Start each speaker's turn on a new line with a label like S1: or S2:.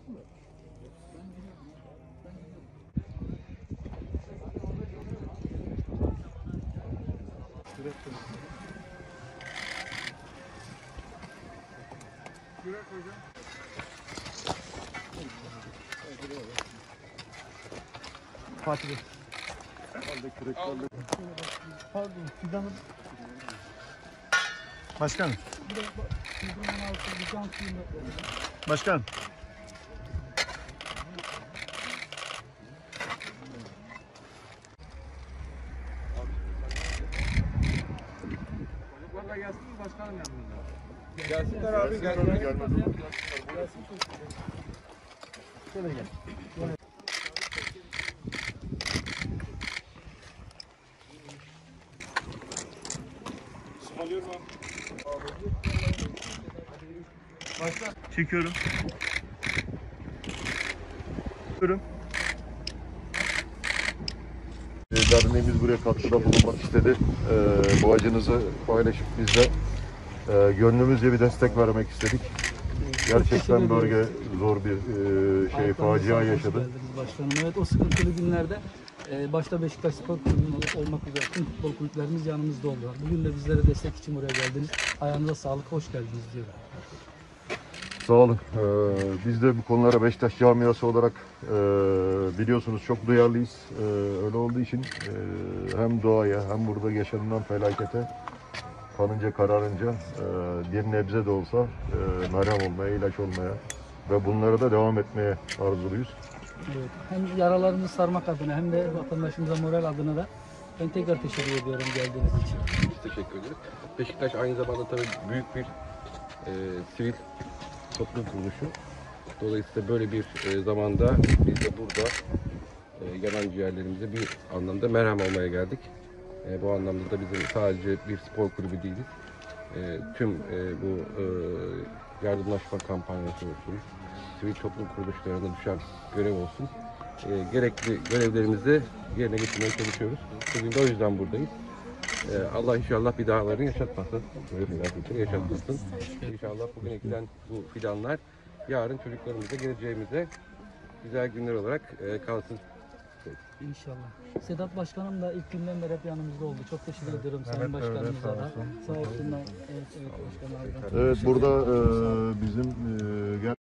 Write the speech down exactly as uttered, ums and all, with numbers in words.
S1: Fatih Bey. Pardon, fidanın.
S2: Başkanım. Başkan.
S3: Çocuklarla gelsin mi başkanım yanınıza?
S2: Gelsinler abi. Gelsinler. Gelmez.
S1: Şöyle gel.
S2: Alıyorum abi. Başla. Çekiyorum. Çekiyorum. Derneğimiz buraya katkıda bulunmak istedi. Ee, bu acınızı paylaşıp biz de e, gönlümüzce bir destek vermek istedik. Gerçekten bölge zor bir e, şey, facia yaşadı.
S1: Başkanım. Evet, o sıkıntılı günlerde e, başta Beşiktaş Spor Kulübü olmak üzere tüm futbol kulüplerimiz yanımızda oldular. Bugün de bizlere destek için buraya geldiniz. Ayağınıza sağlık, hoş geldiniz diyorum.
S2: Sağ olun. Ee, biz de bu konulara Beşiktaş camiası olarak e, biliyorsunuz çok duyarlıyız. Ee, öyle olduğu için e, hem doğaya hem burada yaşanılan felakete kanınca kararınca e, bir nebze de olsa e, merhem olmaya, ilaç olmaya ve bunlara da devam etmeye arzuluyuz.
S1: Evet, hem yaralarımızı sarmak adına hem de vatandaşımıza moral adına da ben tekrar teşekkür ediyorum geldiğiniz için.
S3: Biz teşekkür ederiz. Beşiktaş aynı zamanda tabii büyük bir e, sivil toplum kuruluşu. Dolayısıyla böyle bir e, zamanda biz de burada e, yanan ciğerlerimize bir anlamda merhem olmaya geldik. E, bu anlamda da bizim sadece bir spor kulübü değiliz. E, tüm e, bu e, yardımlaşma kampanyası olsun, sivil toplum kuruluşlarına düşen görev olsun. E, gerekli görevlerimizi yerine getirmeye çalışıyoruz. Bugün de o yüzden buradayız. E, Allah inşallah bir dağların yaşatmasın. Böyle felaketleri yaşatmasın. İnşallah bugün ekilen bu fidanlar yarın çocuklarımıza, geleceğimize güzel günler olarak e, kalsın.
S1: İnşallah. Sedat Başkanım da ilk günden beri hep yanımızda oldu. Çok teşekkür
S2: Evet,
S1: ediyorum
S2: evet,
S1: Sayın
S2: evet,
S1: Başkanımıza
S2: sağ
S1: da.
S2: olsun.
S1: Sağ olsunlar. Evet, evet başkanım.
S2: Evet, burada e, bizim e,